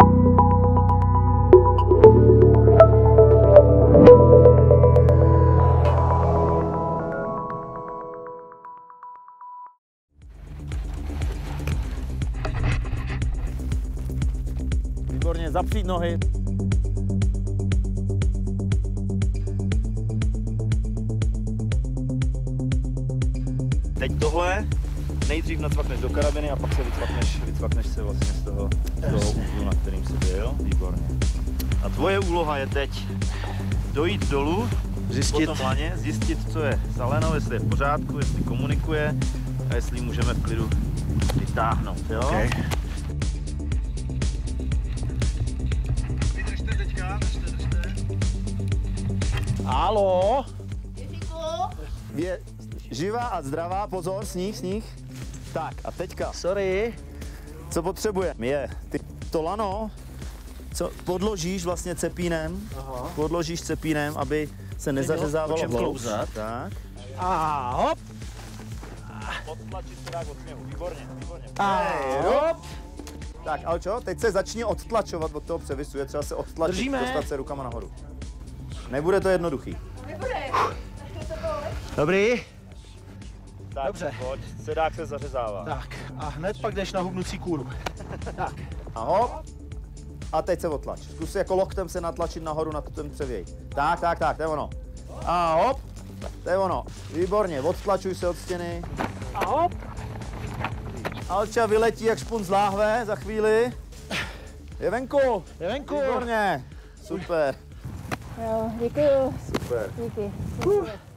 Výborně, zapřít nohy. Teď tohle, nejdřív nacvakneš do karabiny a pak se vycvakneš se vlastně z toho úhlu, na kterým jsi byl. Výborně. A tvoje úloha je teď dojít dolů, po tom laně, zjistit, co je za lanou, jestli je v pořádku, jestli komunikuje a jestli můžeme v klidu vytáhnout, jo? Okay. Vydržte teďka, držte. Haló? Je živá a zdravá, pozor, sníh. Tak a teďka. Sorry. Co potřebujeme je to lano, co podložíš vlastně cepínem, podložíš cepínem, aby se nezařezávalo hloub. Tak. A hop. Odtlačit se dá od sněhu, výborně. A hop. Tak, Alčo, teď se začni odtlačovat od toho převisu, je třeba se odtlačit, Držíme. Dostat se rukama nahoru. Nebude to jednoduchý. Nebude. Dobrý. Tak, dobře. Pojď, sedák se zařezává. Tak a hned pak jdeš na hubnucí kůru. Tak. A hop. A teď se odtlač. Zkus jako loktem se natlačit nahoru na ten převěj. Tak, to je ono. A hop. To je ono. Výborně, odtlačuj se od stěny. A hop. Alča vyletí jak špun z láhve za chvíli. Je venku. Výborně. Výborně. Super. Jo, děkuju. Super. Díky.